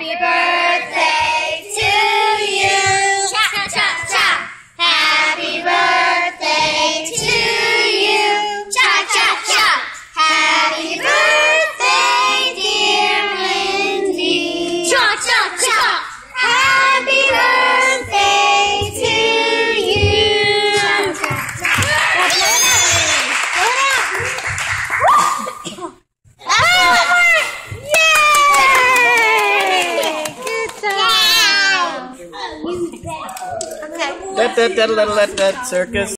Happy birthday to you. Cha cha cha. Happy birthday to you. Cha cha cha. Happy birthday, dear Mindy. Cha cha cha. Happy birthday to you. Cha cha cha. That circus.